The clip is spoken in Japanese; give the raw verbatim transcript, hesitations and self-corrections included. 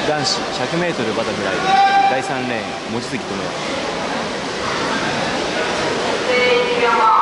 男子 ひゃくメートル バタフライだいさんレーン望月智也。